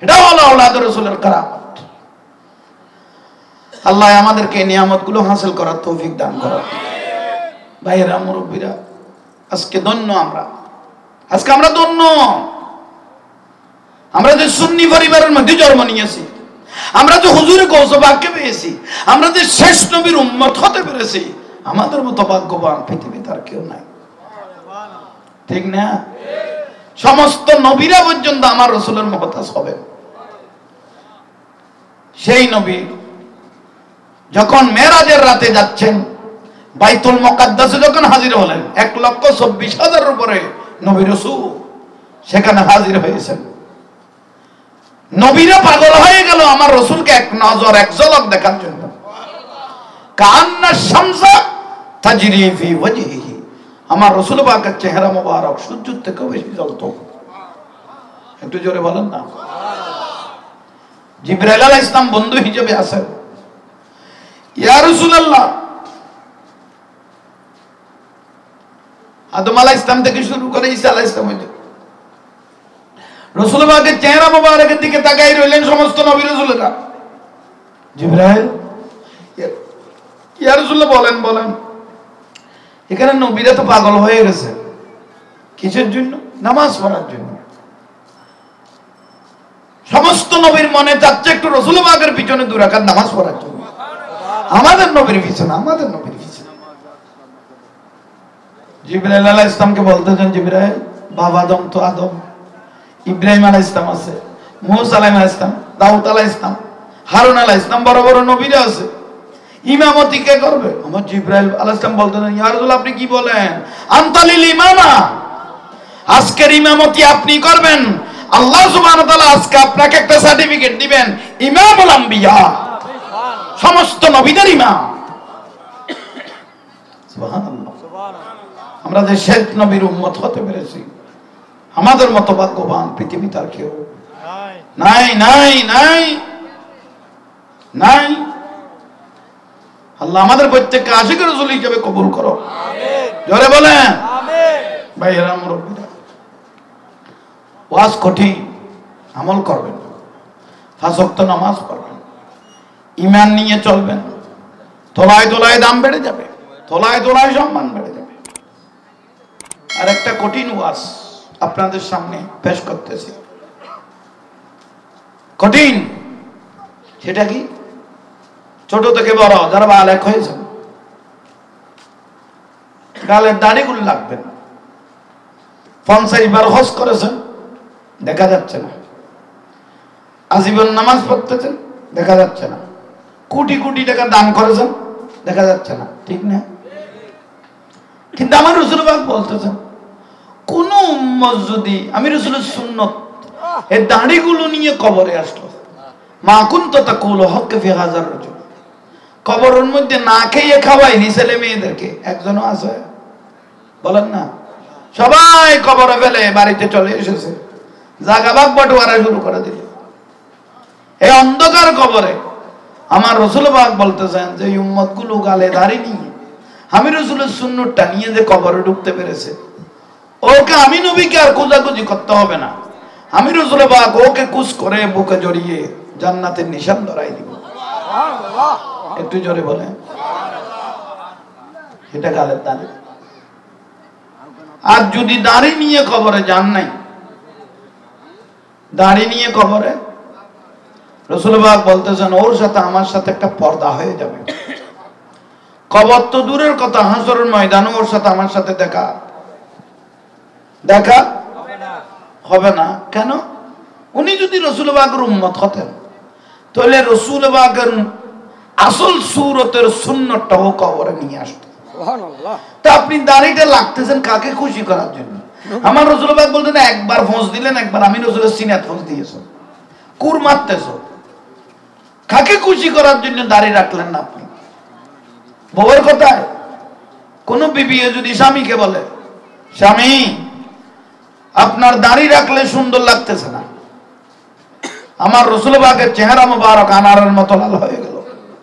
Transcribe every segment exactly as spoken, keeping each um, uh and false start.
এটা হলো আওলাদ রাসূলের কারামত। আল্লাহ আমাদেরকে এই নিয়ামতগুলো হাসিল করার তৌফিক দান করুন। ভাইয়েরা, মুরব্বীরা, আজকে ধন্য আমরা, আজকে আমরা ধন্য। আমরা যে সুন্নি পরিবারের মধ্যে জন্ম নিয়েছি, আমরা যে হুজুরে গৌস পাককে পেয়েছি, আমরা যে শেষ নবীর উম্মত হতে পেরেছি, আমাদের মতো ভাগ্যবান পৃথিবীতে আর কেউ নাই, ঠিক না? সমস্ত নবীরা পর্যন্ত আমার রাসূলের মুহতাজ হবে। সেই নবী যখন মেরাজের রাতে যাচ্ছেন, বাইতুল মুকাদ্দাসে যখন হাজির হলেন, এক লক্ষ চব্বিশ হাজার উপরে নবী রাসূল সেখানে হাজির হয়েছেন। নবীরা পাগল হয়ে গেল আমার রাসূলকে এক নজর, এক ঝলক দেখার জন্য। কান্না শামসা তাজরি ফি ওয়াজহিহি, আমার রাসূল পাকের চেহারা মোবারক সূর্যের থেকে বেশি জ্বলতো। একটু জোরে বলেন না। জিবরাইল আলাইহিস সালাম বন্ধু হিসেবে আসেন, ইয়া রাসূলুল্লাহ, আদম আলাইহিস সালাম থেকে শুরু করে ঈসা আলাইহিস সালাম, রাসূল পাকের চেহারা মোবারকের দিকে তাকাই রইলেন সমস্ত নবী রাসূলেরা। জিবরাইল, ইয়া রাসূলুল্লাহ, বলেন বলেন, এখানে নবীরা তো পাগল হয়ে গেছে, কিসের জন্য? নামাজ পড়ার জন্য। সমস্ত নবীর মনে যাচ্ছে একটু রাসূল পাকের পিছনে দুই রাকাত নামাজ পড়ার জন্য, আমাদের নবীর পিছনে, আমাদের নবীর পিছনে। জিবরাইল আলাইহিস সালামকে বলতেছেন, জিবরাইল, বাবা আদম তো আদম, ইব্রাহিম আলাইহিস সালাম আছে, মুসা আলাইহিস সালাম, দাউদ আলাইহিস সালাম, হারুন আলাইহিস সালাম, বড় বড় নবীরা আছে, ইমামতি কে করবে? আমার জিবরাইল আলাইহিস সালাম বলতেন, ইয়া রাসূল, আপনি কি বলেন? আনতালিল ইমামা, আজকের ইমামতি আপনি করবেন। আল্লাহ সুবহানাহু ওয়া তাআলা আজকে আপনাকে একটা সার্টিফিকেট দিবেন, ইমামুল আম্বিয়া, সমস্ত নবীদের ইমাম। সুবহানাল্লাহ। আমরা যে শেষ নবীর উম্মত হতে পেরেছি, আমাদের মতো ভাগ্যবান পৃথিবীতে আর কেউ নাই, নাই, নাই, নাই। আল্লাহ আমাদের প্রত্যেককে আশিক রাসূল হিসেবে কবুল করো, আমিন। জোরে বলেন আমিন। ভাইয়েরা, মুরব্বীরা, ওয়াজ কঠিন, আমল করবেন, পাঁচ ওয়াক্ত নামাজ পড়বেন, ঈমান নিয়ে চলবেন, তোলায় তোলায় দাম বেড়ে যাবে, তোলায় তোলায় সম্মান বেড়ে যাবে। আর একটা কঠিন ওয়াজ আপনাদের সামনে পেশ করতেছি, কঠিন। সেটা কি? ছোট থেকে বড় যারা বালেক হয়েছেন, গালের দাড়িগুলো লাগবে না। পঞ্চাশ বার হজ করেছেন, দেখা যাচ্ছে না। আজীবন নামাজ পড়তেছেন, দেখা যাচ্ছে না। কোটি কোটি টাকা দান করেছেন, দেখা যাচ্ছে না, ঠিক না? কিন্তু আমার রাসূল পাক বলতেছেন, কোন উম্মত যদি আমি রাসূলের সুন্নত এই দাড়িগুলো নিয়ে কবরে আসলো, মা কুনতা তাকুলু হক ফি হাযার রাজুল, কবরের মধ্যে না খেয়ে খাওয়াইনি ছেলে মেয়েদেরকে, একজনও আছে? বলেন না। সবাই কবরে ফেলে বাড়িতে চলে এসেছে, জায়গা ভাগ বাটোয়ারা শুরু করে দিল। এই অন্ধকার কবরে আমার রাসূল পাক বলতেছেন যে এই উম্মতগুলো গালে দাড়ি নিয়ে আমি রাসূলের সুন্নতটা নিয়ে যে কবরে ঢুকতে পেরেছে, ওকে আমি নবীকে আর খোঁজাখুঁজি করতে হবে না। আমি রাসূল পাক ওকে কুস করে বুকে জড়িয়ে জান্নাতের নিশান ধরাই দিব। একটু জোরে বলে, এটা গালের দাড়ি। আর যদি দাড়ি নিয়ে কবরে যান নাই, দাড়ি নিয়ে কবরে, রাসূল পাক বলতেছেন ওর সাথে আমার সাথে একটা পর্দা হয়ে যাবে। কবর তো দূরের কথা, হাসরের ময়দানে ওর সাথে আমার সাথে দেখা দেখা হবে না। কেন? উনি যদি রাসূল পাকের উম্মত হতেন, তাহলে রাসূল পাকের আসল সুরতের সুন্নতটাও কবরে নিয়ে আসতো। সুবহানাল্লাহ। তা আপনি দাড়িটা লাগতেছেন কাকে খুশি করার জন্য? আমার রাসূল পাক বলতেন একবার ফোঁস দিলেন, একবার আমি রাসূলের সিনাত ফোঁস দিয়েছো, কুর মারতেছো, কাকে খুশি করার জন্য দাড়ি রাখলেন না আপনি? বউয়ের কথায় কোন বিবি যদি স্বামীকে বলে, স্বামী আপনার দাড়ি রাখলে সুন্দর লাগতেছে না, আমার রাসূল পাকের চেহারা মোবারক আনারের মতো লাল হয়ে গেল।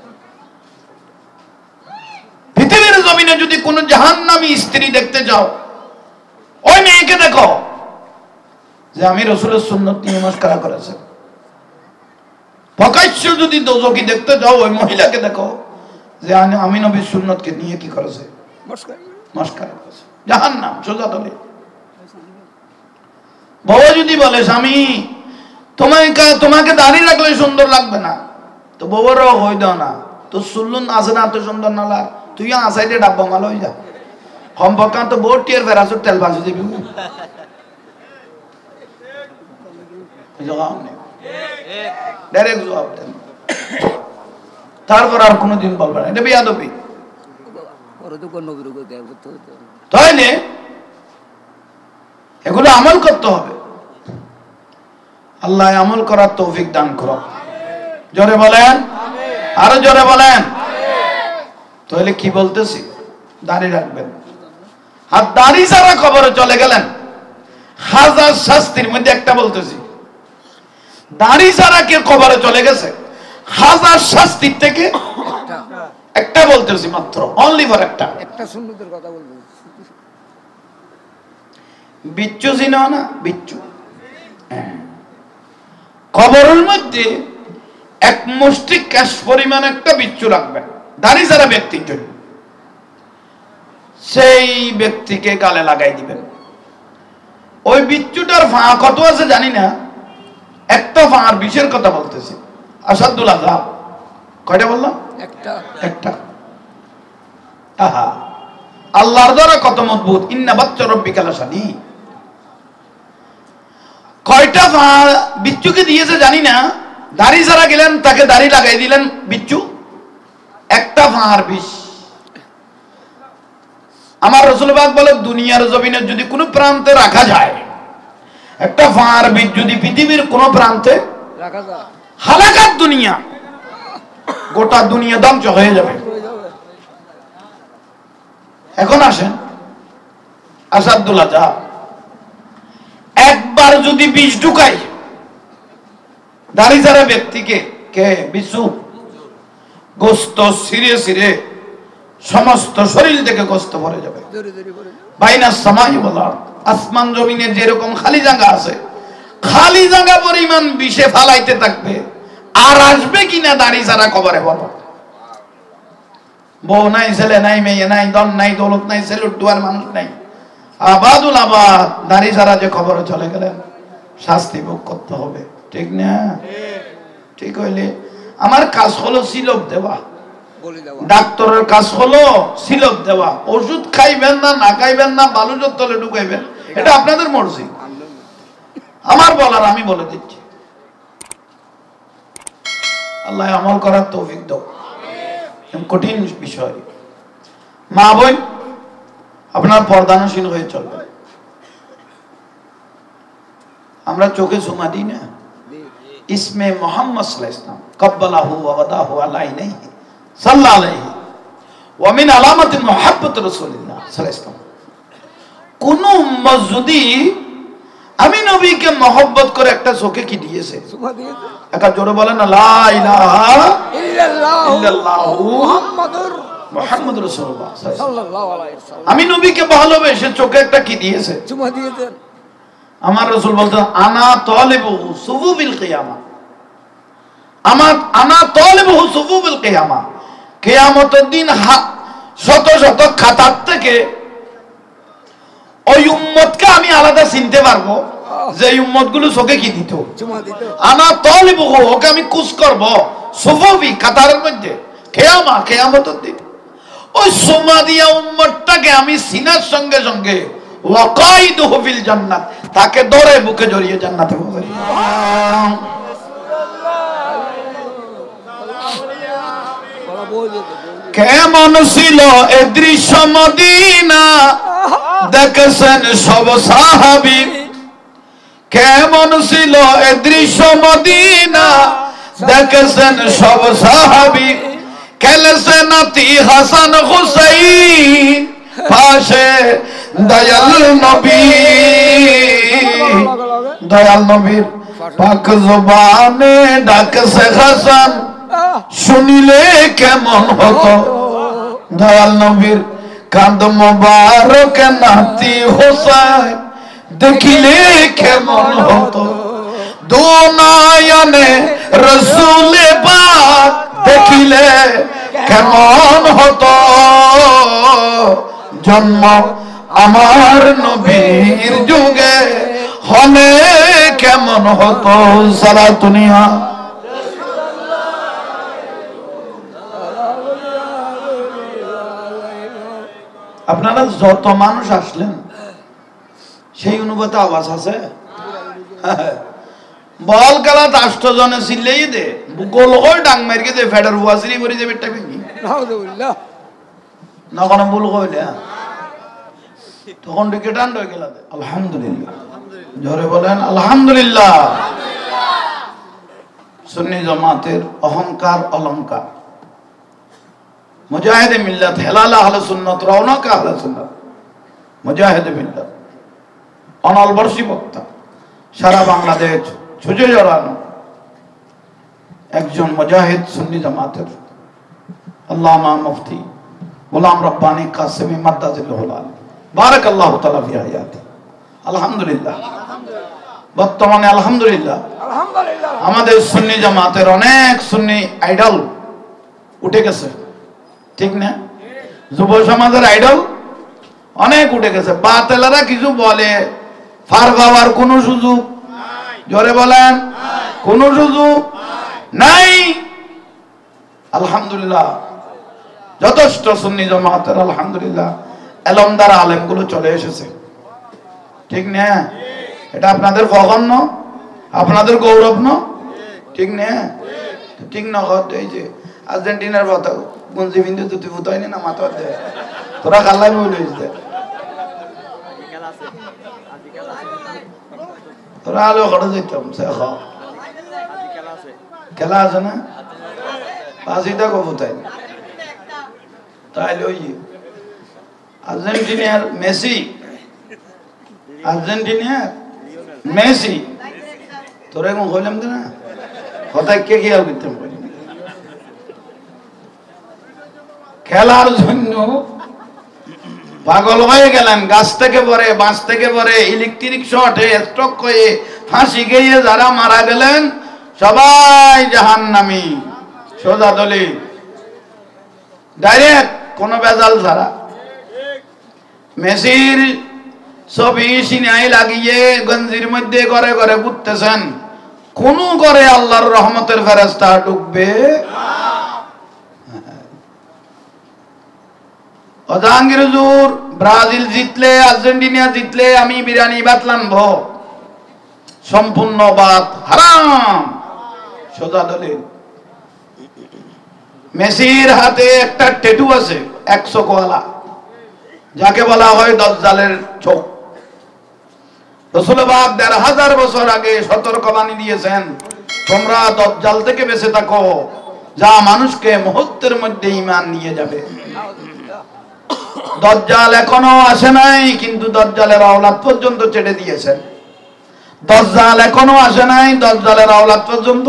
পৃথিবীর জমিনে যদি কোন জাহান্নামী স্ত্রী দেখতে যাও, ওই মেয়েকে দেখো যে আমি রাসূলের সুন্নত নিয়ে মস্করা করেছে, প্রকাশ্য যদি দোজখী দেখতে যাও ওই মহিলাকে দেখো যে আমি নবীর সুন্নতকে নিয়ে কি করেছে, মস্কারা করেছে, জাহান্নাম সোজা তলে। বউ যদি বলে স্বামী তোমাকে তোমাকে দাঁড়িয়ে রাখলে সুন্দর লাগবে না, তো বউরও হই দাও না, তোর সুল্লুন আছে না, তো সুন্দর না লাগ, তুই আসাইতে ডাব্বা মাল হয়ে যা সম্পর্ক তো বউ টিয়ার ফেরাসুর তেল বাঁচে দিবি। ডাইরেক্ট জবাব দেন, তারপর আর কোনোদিন বলবে না, এটা বেয়াদবি। তাইলে এগুলো আমল করতে হবে। আল্লাহ আমল করার তৌফিক দান করো। জোরে বলেন, আরো জোরে বলেন। তাহলে কি বলতেছি, দাঁড়িয়ে রাখবেন। আর দাড়ি যারা কবরে চলে গেলেন হাজার শাস্তির মধ্যে একটা বলতেছি, দাড়ি যারা কে কবরে চলে গেছে হাজার শাস্তির থেকে একটা বলতেছি মাত্র, অনলি ফর একটা। একটা সুন্নতের কথা বলবো, বিচ্ছু চিনো না? বিচ্ছু কবরের মধ্যে এক মুষ্টি ক্যাশ পরিমাণ একটা বিচ্ছু রাখবেন দাড়ি যারা ব্যক্তির জন্য, সেই ব্যক্তিকে গালে লাগাই দিবেন। ওই বিচ্ছুটার ফাঁ কত আছে জানি না, একটা ফাঁর বিষের কথা বলতেছি, আসাদুল আযাব। কয়টা বললাম? একটা। একটা। আহা, আল্লাহর দ্বারা কত মজবুত, ইন্না বাচ্চা রব্বিকা লাশাদীদ। কয়টা ফাঁ বিচ্ছুকে দিয়েছে জানি না, দাড়ি যারা গেলেন তাকে দাড়ি লাগাই দিলেন বিচ্ছু, একটা ফাঁর বিষ। আমার রাসূল পাক বলে দুনিয়ার জমিনে যদি কোনো প্রান্তে রাখা যায় একটা ফাঁর বীজ, যদি পৃথিবীর কোন প্রান্তে রাখা যায় হালাকাত দুনিয়া, গোটা দুনিয়া ধ্বংস হয়ে যাবে। এখন আসেন আসাদুল আযাব, একবার যদি বিষ ঢুকাই দাড়ি যারা ব্যক্তিকে, কে বিচ্ছু, গোস্ত ছিঁড়ে ছিঁড়ে সমস্ত শরীর থেকে গোস্ত ভরে যাবে। বাইনা সামাই ওয়াল আরদ, আসমান জমিনে যেরকম খালি জায়গা আছে খালি জায়গা পরিমাণ বিষে ফালাইতে থাকবে। আর আসবে কিনা দাড়ি যারা কবরে, বলো? বউ নাই, ছেলে নাই, মেয়ে নাই, দল নাই, দৌলত নাই, সেলুট দুয়ার মানুষ নাই, আবাদুল আবাদ। দাড়ি যারা যে কবরে চলে গেলেন শাস্তি ভোগ করতে হবে, ঠিক না? ঠিক হইলে আমার কাজ হলো সিলপ দেওয়া, ডাক্তারের কাজ হলো সিলপ দেওয়া। ওষুধ খাইবেন না, না খাইবেন না, বালুজোর তলে ঢুকাইবেন, এটা আপনাদের মর্জি। আমার বলার আমি বলে দিচ্ছি। আল্লাহ আমল করার তৌফিক দাও। কঠিন বিষয়। মা বোন, আপনার পর্দানশীল হয়ে চলবে। আমরা চোখে সুমা দিই না, ইসমে মোহাম্মদ সাল্লাল্লাহু আলাইহি ওয়াসাল্লাম কব্বালাহু ওয়া ওয়াদাহু আলাইহি সাল্লাল্লাহু আলাইহি ওয়া মিন আলামাতি মুহাব্বত রাসূলিল্লাহ সাল্লাল্লাহু আলাইহি ওয়াসাল্লাম। কোন উম্মত যদি আমি নবীকে মহব্বত করে একটা চোখে কি দিয়েছে, সুবহান দিয়েছে, একটা জোরে বলেন না লা ইলাহা ইল্লাল্লাহু মুহাম্মাদুর মুহাম্মাদুর রাসূলুল্লাহ সাল্লাল্লাহু আলাইহি ওয়াসাল্লাম। আমি নবীকে ভালোবেসে চোখে একটা কি দিয়েছে, চুমা দিয়েছেন। আমার রাসূল বলতেন আনা তালিবু সুফুফিল কিয়ামা, আমার আনা তালিবু সুফুফিল কিয়ামা, কিয়ামতের দিন শত শত খাতার থেকে ওই উম্মতকে আমি আলাদা চিনতে পারবো যে উম্মত গুলো চোখে কি দিত, আনা তালিবু, ওকে আমি কুচ করব সুফুফি কাতারের মধ্যে, কিয়ামা কিয়ামতের দিন। ওই সুমা দিয়া উম্মতটাকে আমি চিনার সঙ্গে সঙ্গে ওয়াকাইদুহু ফিল জান্নাত, তাকে ধরে বুকে জড়িয়ে জান্নাতে পৌঁছে দিই। কেমন ছিল এ দৃশ্য মদিনা, দেখেছেন সব সাহাবী। কেমন ছিল এ দৃশ্য মদিনা, দেখেছেন সব সাহাবী। খেলেছে নাতি হাসান হুসাইন পাশে দয়াল নবী, দয়াল নবীর পাক জবানে ডাকছে হাসান, শুনিলে কেমন হতো। দয়াল নবীর কাঁদ মোবারক নাতি হোসাইন, দেখিলে কেমন হতো। দো নয়নে রসুল কেমন হতো জন্ম আমার নবীর যুগে হলে কেমন হতো সালাতুনিয়া আপনারা যত মানুষ আসলেন সেই অনুপাতে আওয়াজ আছে বল খেলা আষ্ট জনে ছিলেই দে গোল করে ডাং মারিয়ে দে ফেডার ওয়াজিরি করে দেবে টাইপে কি না কোনো ভুল কইলে তখন দিকে টান্ড হয়ে গেল আলহামদুলিল্লাহ জোরে বলেন আলহামদুলিল্লাহ সুন্নি জামাতের অহংকার অলংকার মুজাহিদে মিল্লাত হেলাল আহলে সুন্নাত রওনাক আহলে সুন্নাত মুজাহিদে মিল্লাত অনলবর্ষী বক্তা সারা বাংলাদেশ ছুঁচে জড়ানো একজন মুজাহিদ সুন্নি জামাতের আল্লামা মুফতি গোলাম রব্বানী কাসেমি মাদ্দাজিল্লাহুল আলী বারাকাল্লাহু তাআলা ফি হায়াতি আলহামদুলিল্লাহ বর্তমানে আলহামদুলিল্লাহ আলহামদুলিল্লাহ আমাদের সুন্নি জামাতের অনেক সুন্নি আইডল উঠে গেছে ঠিক না যুব সমাজের আইডল অনেক উঠে গেছে বাতেলারা কিছু বলে ফার পাওয়ার কোনো সুযোগ জোরে বলেন কোনো সুযোগ নাই আলহামদুলিল্লাহ যথেষ্ট সুন্নি জামাতের আলহামদুলিল্লাহ এলমদার আলেমগুলো চলে এসেছে ঠিক না এটা আপনাদের ফখর আপনাদের গৌরব ন ঠিক না ঠিক না এই যে আর্জেন্টিনার কথা গঞ্জি বিন্দু তুই ফুটাই না মাথা দেয় তোরা কাল্লাই বই লইস দে তোরা আলো ঘরে যেতাম খেলা আছে না পাঁচিটা কবুতাই তাই লই আর্জেন্টিনার মেসি আর্জেন্টিনার মেসি তোরা এখন হইলাম না কথায় কে খেয়াল করতাম খেলার জন্য পাগল হয়ে গেলেন গাছ থেকে পরে বাঁশ থেকে পরে ইলেকট্রিক শর্টে স্ট্রোক হয়ে ফাঁসি গিয়ে যারা মারা গেলেন সবাই জাহান্নামী সোজা দলি ডাইরেক্ট কোন বেজাল ছাড়া মেসির ছবি সিনাই লাগিয়ে গঞ্জির মধ্যে ঘরে ঘরে ঘুরতেছেন কোন ঘরে আল্লাহর রহমতের ফেরেশতা ঢুকবে জাহাঙ্গীর হুজুর ব্রাজিল জিতলে আর্জেন্টিনা জিতলে আমি বিরিয়ানি ভাত রানবো সম্পূর্ণ বাত হারাম সোজা দলিল মেসির হাতে একটা ট্যাটু আছে একশো কোয়ালা যাকে বলা হয় দজ্জালের চোখ রাসূল পাক দেড় হাজার বছর আগে সতর্কবাণী দিয়েছেন তোমরা দজ্জাল থেকে বেঁচে থাকো যা মানুষকে মুহূর্তের মধ্যে ঈমান নিয়ে যাবে দজ্জাল এখনো আসে নাই কিন্তু দজ্জালের আওলাদ পর্যন্ত ছেড়ে দিয়েছেন দজ্জাল এখনো আসে নাই দজ্জালের আওলাদ পর্যন্ত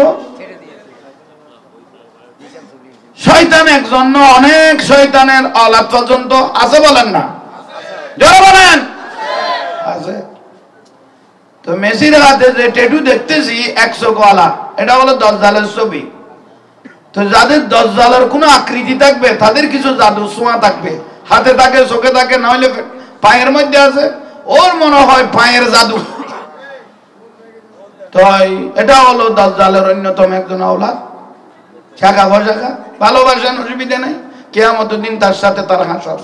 শয়তান একজন অনেক শয়তানের আওলাদ পর্যন্ত আছে বলেন না জোরে বলেন আছে তো মেসির হাতে যে ট্যাটু দেখতেছি একশো কোয়ালা এটা হলো দজ্জালের ছবি তো যাদের দজ্জালের কোনো আকৃতি থাকবে তাদের কিছু জাদু ছোঁয়া থাকবে হাতে থাকে চোখে থাকে না হলে পায়ের মধ্যে আছে ওর মনে হয় পায়ের জাদু তো এটা হলো দাজ্জালের অন্যতম একজন আওলাদ শাখা ভশাখা ভালোবাসেন অসুবিধা নাই কিয়ামতের দিন তার সাথে তার হাসর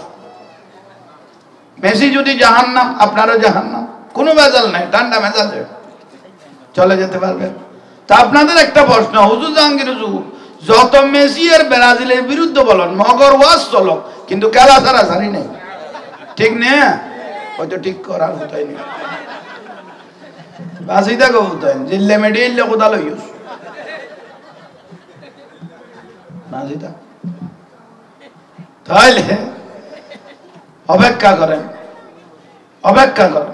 মেসি যদি জাহান্নাম আপনারও জাহান্নাম কোনো ভেজাল নাই ঠান্ডা মেজাজে চলে যেতে পারবেন তা আপনাদের একটা প্রশ্ন হুজুর জাহাঙ্গীর হুজুর যত মেসি আর ব্রাজিলের বিরুদ্ধে বলেন মগর ওয়াজ চলো কিন্তু খেলা ছাড়া জানি নেই ঠিক না হয়তো ঠিক করার হতাই নেই বাসিদা গো হতাই জিল্লে মেডিলে কোদা লইস বাসিদা তাহলে অপেক্ষা করেন অপেক্ষা করেন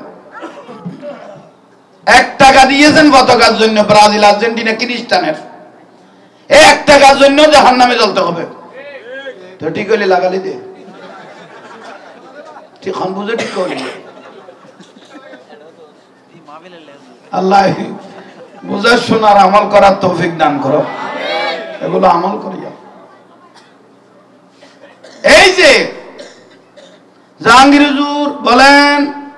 এক টাকা দিয়েছেন পতাকার জন্য ব্রাজিল আর্জেন্টিনা খ্রিস্টানের এক টাকার জন্য জাহান্নামে জ্বলতে হবে তো ঠিক হলে লাগালি দে ঠিক হন বুঝে ঠিক করলি আল্লাহ বুঝার শোনার আমল করার তৌফিক দান করো এগুলো আমল করিয়া এই যে জাহাঙ্গীর হুজুর বলেন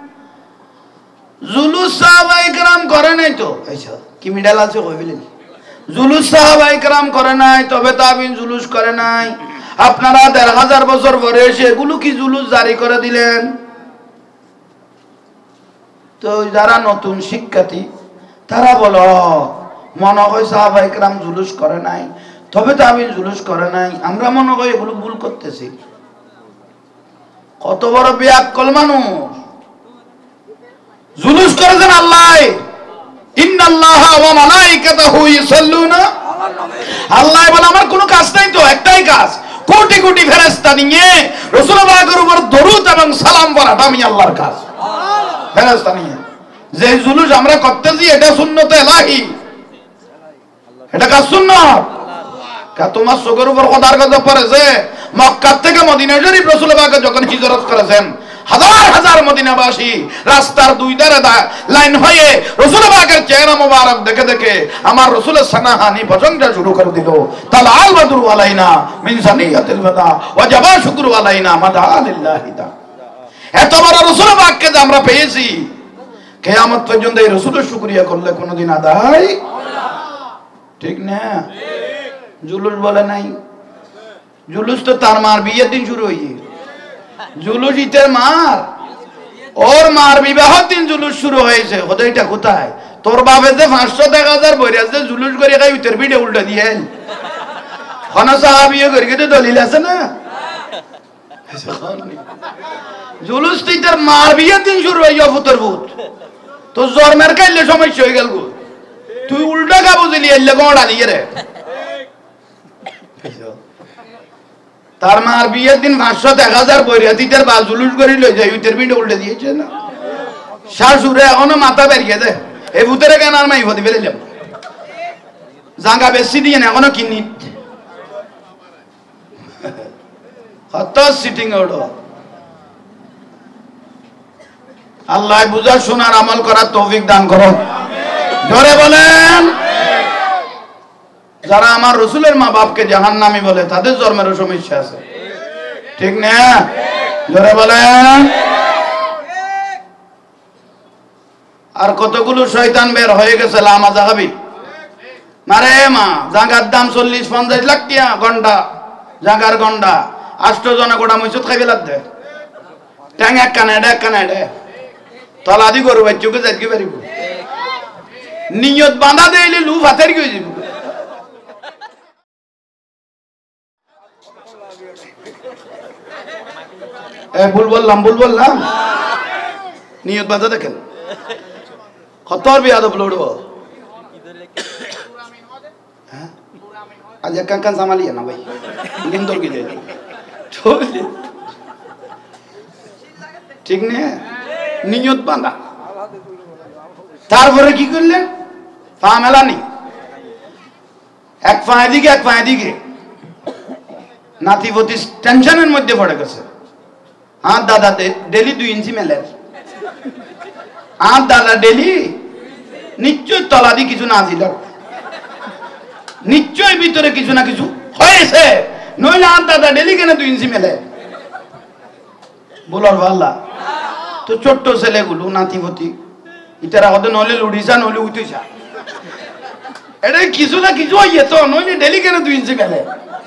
জুলুস সাহাবায়ে কেরাম করে নাই তো আচ্ছা কি মিডাল আছে কই বলেন জুলুস সাহাবায়ে কেরাম করে নাই তবে তাবিন জুলুস করে নাই আপনারা দেড় হাজার বছর পরে এসে এগুলো কি জুলুস জারি করে দিলেন তো যারা নতুন শিক্ষার্থী তারা বলো মনে হয় সাহাবায়ে কেরাম জুলুস করে নাই তবে তাবিন জুলুস করে নাই আমরা মনে হয় এগুলো ভুল করতেছি কত বড় বেয়াক্কল মানুষ জুলুস করেছেন আল্লাহ ইন্নাল্লাহা ওয়া মালাইকাতাহু ইউসাল্লুনা আল্লাহ বলে আমার কোনো কাজ নাই তো একটাই কাজ কোটি কোটি ফেরেশতা নিয়ে রাসূল পাকের উপর দরুদ এবং সালাম পড়াটা আমি আল্লাহর কাজ ফেরেশতা নিয়ে যে জুলুস আমরা করতেছি এটা সুন্নতে ইলাহি এটা কাজ সুন্নাত কা তোমার চোখের উপর খোদার গজব পড়েছে মক্কা থেকে মদিনা শরীফ রাসূল পাক যখন হিজরত করেছেন হাজার হাজার মদিনাবাসী রাস্তার দুই ধারে লাইন হয়ে রাসূল পাকের চেহারা মোবারক দেখে দেখে আমার রাসূলের সানাহানি প্রশংসা শুরু করে দিল তাল আল বদরু আলাইনা মিন সানিয়াতিল ওয়াদা ওয়াজাবা শুকরু আলাইনা মাদা লিল্লাহি তা এত বড় রাসূল পাককে যে আমরা পেয়েছি কিয়ামত পর্যন্ত এই রাসূলের শুকরিয়া করলে কোনোদিন আদায় ঠিক না জুলুস বলে নাই জুলুস তো তার মার বিয়ের দিন শুরু হইছে জুলুস ইতের মার ওর মার বিবাহের দিন জুলুস শুরু হয়েছে ওদেরটা কোথায় তোর বাপে যে পাঁচশো টাকা হাজার বইরা যে জুলুস করে খাই উতের বিড়ে উল্টা দিয়ে খানা সাহাবিয়ে করে কিন্তু দলিল আছে না জুলুস তো ইতের মার বিয়ের দিন শুরু হইয়া ফুতর ফুত তো জন্মের খাইলে সমস্যা হয়ে গেল তুই উল্টা কা বুঝলি এলে গোড়া দিয়ে রে তার মার বিয়ের দিন পাঁচশো এক হাজার বৈরাতিদের বা জুলুস করে লই যায় উইতের বিন্ডে উল্টে দিয়েছে না শাশুড়ে এখনো মাথা বেরিয়ে দেয় এই ভূতেরে কেন আর মাই হতে ফেলে যাব জাঙ্গা বেশি দিয়ে না এখনো কিনি কত সিটিং ওড়ো আল্লাহ বুঝা শোনার আমল করার তৌফিক দান করো জোরে বলেন যারা আমার রসুলের মা বাপকে জাহান্নামী বলে তাদের জন্মেরও সমস্যা আছে ঠিক না জোরে বলেন আর কতগুলো শয়তান বের হয়ে গেছে লামা জাহাবি মারে মা জাগার দাম চল্লিশ পঞ্চাশ লাখ টিয়া ঘন্টা জাগার ঘন্টা আষ্ট জনে গোটা মসজিদ খাইবে লাগবে ট্যাং এক কানাডা এক কানাডা তলাদি গরু বাচ্চুকে যাইতে পারিব নিয়ত বাঁধা দিলে লু ভাতের কি হয়ে যাব ভুল বললাম ভুল বললাম নিয়ত বাঁধা দেখেন কতর বিয়াদব লড়ব আজ এক কান সামালিয়ে না ভাই লিন্দর কি যায় ঠিক না নিয়ত বাঁধা তারপরে কি করলেন পা মেলানি এক পায়ে দিকে এক পায়ে দিকে নাতিপতি টেনশনের মধ্যে পড়ে গেছে আর দাদা ডেলি দুই ইঞ্চি মেলের আর দাদা ডেলি নিশ্চয় তলাদি কিছু না ছিল নিশ্চয় ভিতরে কিছু না কিছু হয়েছে নইলে আর দাদা ডেলি কেন দুই ইঞ্চি মেলে বলার ভাল্লা তো ছোট্ট ছেলেগুলো নাতিপতি ইতারা হতে নইলে লুড়িসা নইলে উঠেছা এটা কিছু না কিছু হইয়ে তো নইলে ডেলি কেন দুই ইঞ্চি মেলে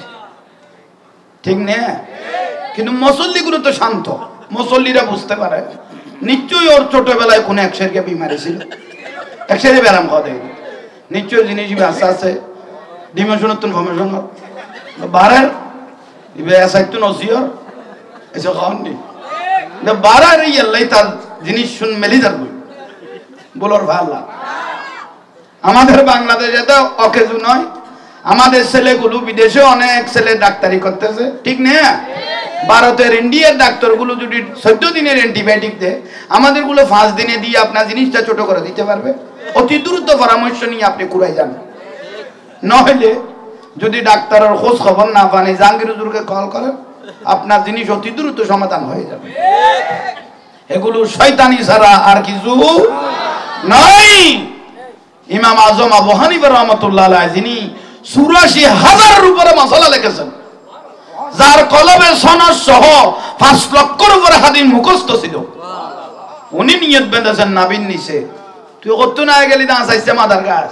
ঠিক না কিন্তু মুসল্লি গুলো তো শান্ত মুসল্লিরা বুঝতে পারে নিশ্চয়ই ওর ছোটবেলায় কোন একশেরকে বিমারি ছিল একশেরে ব্যারাম খাওয়া নিশ্চয় জিনিস আস্তে আস্তে ডিমেশন ফর্মেশন বাড়ার ইবে আসাইতুন ওসিয়র এসে খাওয়াননি বাড়ার ইয়াল্লাই তার জিনিস শুন মেলি যার বই বলার ভাল্লা আমাদের বাংলাদেশে তো অকেজু নয় আমাদের ছেলেগুলো বিদেশে অনেক ছেলে ডাক্তারি করতেছে ঠিক না ভারতের ইন্ডিয়ার ডাক্তারগুলো যদি চোদ্দ দিনের অ্যান্টিবায়োটিক দেয় আমাদের গুলো পাঁচ দিনে দিয়ে আপনার জিনিসটা ছোট করে দিতে পারবে অতি দ্রুত পরামর্শ নিয়ে আপনি কুড়াই যান নহলে যদি ডাক্তারের খোঁজ খবর না পান জাহাঙ্গীর হুজুরকে কল করেন আপনার জিনিস অতি দ্রুত সমাধান হয়ে যাবে এগুলো শয়তানি ছাড়া আর কিছু নাই ইমাম আজম আবু হানিফা রাহমাতুল্লাহ আলাইহি যিনি চুরাশি হাজারের উপরে মাসালা লিখেছেন যার কলবে সনদ সহ পাঁচ লক্ষর উপরে হাদিস মুখস্থ ছিল, উনি নিয়ত বেঁধেছেন নাবিন নিচে, তুই কত না গেলি না চাইছে মাদার গাছ।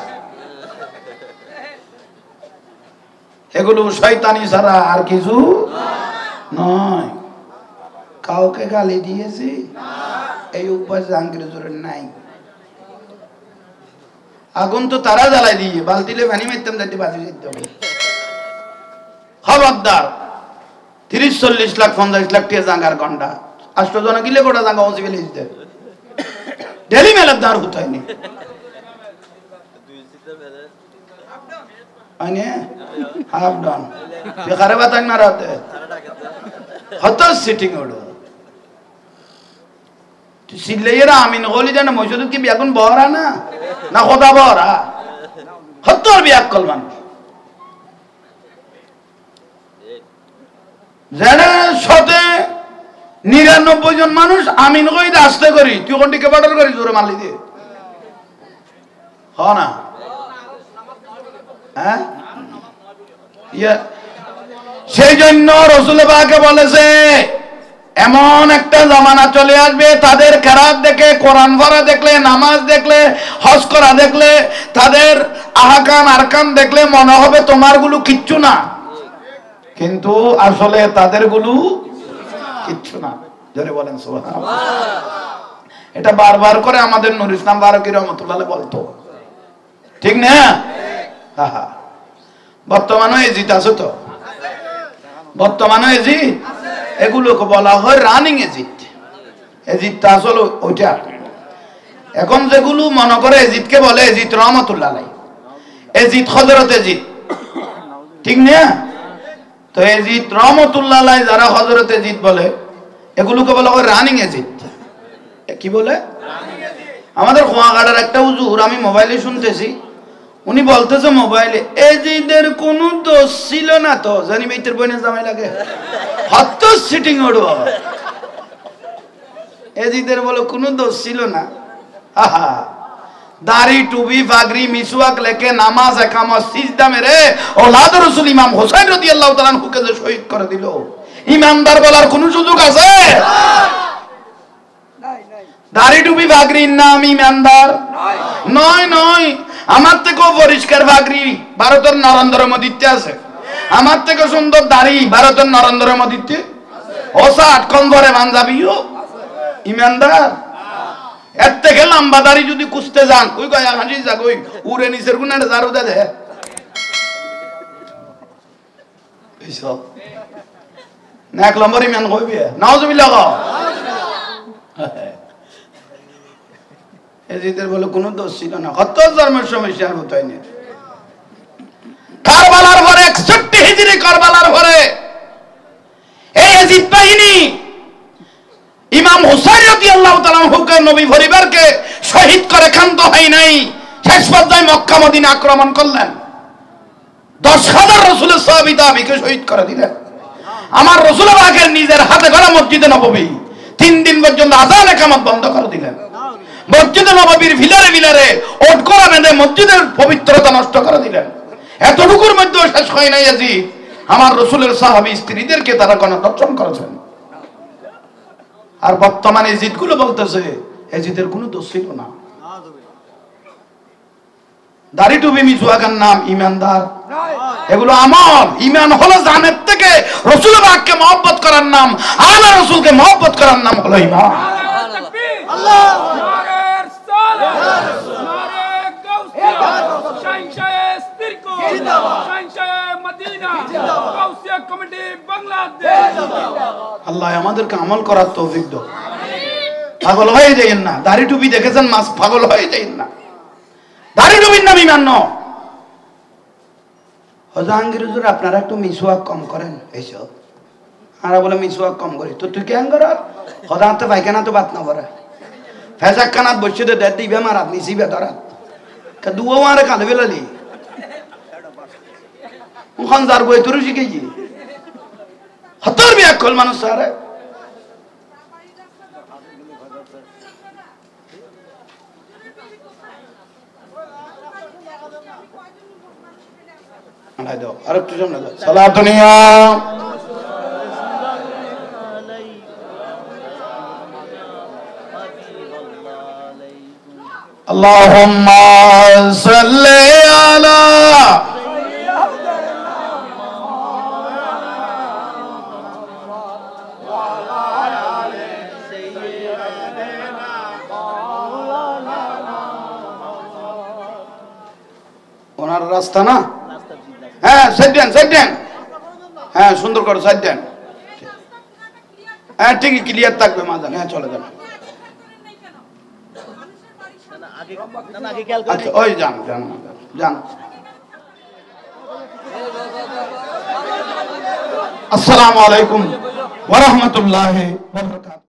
এগুলো শয়তানি ছাড়া আর কিছু নয়। কাউকে গালি দিয়েছি এই অভ্যাস জাহাঙ্গীর হুজুরের নাই। আগুন তো তারা জ্বালাই দিয়ে বালতিলে পানি মারতাম, যাইতে বাজি যেতে হবে। খবরদার, তিরিশ চল্লিশ লাখ পঞ্চাশ লাখ টিয়া জাঙ্গার ঘন্টা আষ্টজন গিলে গোটা জাঙ্গা পৌঁছে ফেলে দিতে ডেলি মেলার দাঁড় হতে হয়নি। হাফ ডাউন বেকারে বাতান মারাতে হত সিটিং ওড়ো সিল্লাইয়েরা আমিন গলি জানা মসজিদ কি বেগুন বহরা না না খোদা বহরা হত্তর বিয়াক কল মানুষ যারা শতে নিরানব্বই জন মানুষ আমিন গই আসতে করি, তুই কোনটিকে বাটল করি জোরে মারলি দিয়ে হ না। হ্যাঁ, সেই জন্য রাসূল পাকে বলেছে এমন একটা জামানা চলে আসবে, তাদের কেরাত দেখে, কোরআন পড়া দেখলে, নামাজ দেখলে, হজ করা দেখলে, তাদের আহকাম আরকান দেখলে মনে হবে তোমার গুলো কিচ্ছু না, কিন্তু আসলে তাদের গুলো কিচ্ছু না। জোরে বলেন সুবহানাল্লাহ। এটা বারবার করে আমাদের নূর ইসলাম বারকি রহমাতুল্লাহ বলতো, ঠিক না? হ্যাঁ, বর্তমানে এজিত আছে তো, বর্তমানে এজিত এগুলোকে বলা হয় রানিং এজিত। এজিতটা আসলে ওইটা। এখন যেগুলো মনে করে এজিতকে বলে এজিত রহমাতুল্লাহ আলাইহি, এজিত হযরত এজিত, ঠিক না? তো এজিত রহমাতুল্লাহ আলাইহি যারা হযরত এজিত বলে এগুলোকে বলা হয় রানিং এজিত। কি বলে? আমাদের কুয়াকাটার একটা হুজুর আমি মোবাইলে শুনতেছি, উনি বলতেছে মোবাইলে এজিদের কোন দোষ ছিল না তো, জানি মেয়েদের বইনে জামাই লাগে হত সিটিং ওড়ো বাবা, এজিদের বলো কোন দোষ ছিল না। আহা, দাড়ি টুপি পাগড়ি মিসওয়াক লেকে নামাজ একামত সিজদা মেরে ওলাদ রাসূল ইমাম হোসেন রাদিয়াল্লাহু তাআলা আনহুকে যে শহীদ করে দিল, ইমানদার বলার কোন সুযোগ আছে? দাড়ি টুপি পাগড়ির নাম ইমানদার নয়? নয়। আমার থেকেও পরিষ্কার পাগড়ি ভারতের নরেন্দ্র মোদীতে আছে, আমার থেকে সুন্দর দাড়ি ভারতের নরেন্দ্র মোদীতে ওসা আটকন ধরে পাঞ্জাবিও ইমানদার। এর থেকে লম্বা দাড়ি যদি কুস্তে যান ওই গয়া হাসি যাক ওই উড়ে নিচের গুণে জারু দে দে এইসব এক নম্বর ইমান কইবে নাউজুবিল্লাহ। এজিদের বলে কোনো দোষ ছিল না, কত জন্মের সমস্যার মতো হয়নি। কারবালার পরে একষট্টি হিজরি কারবালার পরে এই এজিদ বাহিনী ইমাম হুসাইন রাদিয়াল্লাহু তাআলা আনহুকে নবী পরিবারকে শহীদ করে ক্ষান্ত হয় নাই, শেষ পর্যায়ে মক্কা মদিনা আক্রমণ করলেন, দশ হাজার রাসূলের সাহাবী তাবিকে শহীদ করে দিলেন। আমার রাসূল পাকের নিজের হাতে গড়া মসজিদে নববী তিন দিন পর্যন্ত আযান ইকামত বন্ধ করে দিলেন। মসজিদে নববীর ভিলারে ভিলারে ওট করা বেঁধে মসজিদের পবিত্রতা নষ্ট করে দিলেন। এতটুকুর মধ্যে শেষ হয় নাই এজিদ, আমার রাসূলের সাহাবী স্ত্রীদেরকে তারা গণধর্ষণ করেছেন। আর বর্তমানে এজিদ গুলো বলতেছে এজিদের কোনো দোষ ছিল না। দাড়ি টুপি মিসওয়াকের নাম ইমানদার, এগুলো আমল। ইমান হলো জানের থেকে রাসূল পাককে মহব্বত করার নাম, আলা রাসূলকে মহব্বত করার নাম হলো ইমান। আল্লাহ আল্লাহ আমাদেরকে আমল করার তৌফিক দাও। পাগল হয়ে যাইয়েন না, দাড়ি টুপি দেখেছেন মাস পাগল হয়ে যাইয়েন না, দাড়ি টুপির নাম ইমান ন। জাহাঙ্গীর হুজুর আপনারা একটু মিসওয়াক কম করেন এইসব, আর বলে মিসওয়াক কম করি তো তুই কেন কর হদাতে পায়খানা তো বাত না করে ফেজাক কানাত বসে দে দে দিবে মারাত নিসিবে ধরাত কা দুও মারে কাঁদে বেলালি ওখান যার বই তোর শিখেছি হতর বিয়াক কল মানুষ সারে আলাই দাও আর একটু সামনে দাও সালাতুনিয়া আল্লাহুম্মা সাল্লি আলা ওনার রাস্তা না, হ্যাঁ সাইড দেন সাইড দেন, হ্যাঁ সুন্দর করে সাইড দেন, হ্যাঁ ঠিকই ক্লিয়ার থাকবে মাজান, হ্যাঁ চলে যান। আচ্ছা ওই যান যান যান। আসসালামু আলাইকুম ওয়া রাহমাতুল্লাহি ওয়া বারাকাতুহু।